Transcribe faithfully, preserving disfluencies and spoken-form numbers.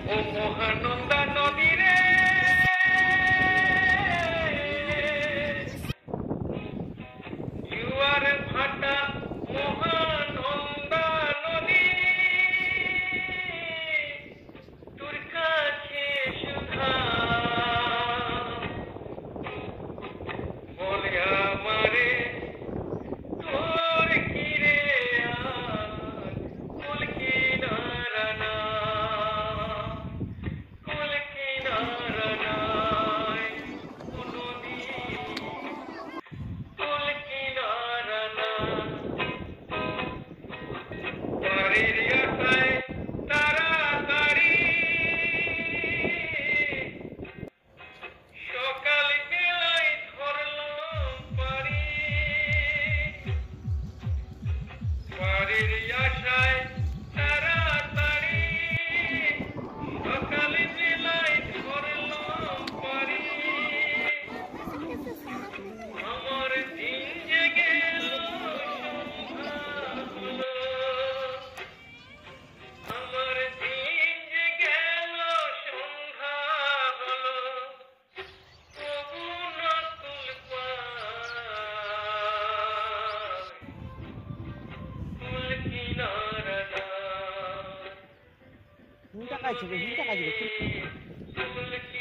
ও মহানন্দা নদী রে জুয়ার ভাটা মহানন্দা নদী তোর কাছে সুধা বলে আমারে তোর কিরে আর কুল কিনারা না কুল কিনারা নাই নদী কুল কিনারা না বাড়ির আশায় তাড়াতাড়ি সকাল বেলায় ধরলাম পারি বাড়ির আশায় তাড়াতাড়ি সকাল বেলায় ধরলাম পারি আমার দিন যে গেল সন্ধ্যা হলো আমার দিন যে গেল সন্ধ্যা হলো তবু না তুল পায় কুল কিনারা না হিংটা কাজ হিংটা কাজ কুল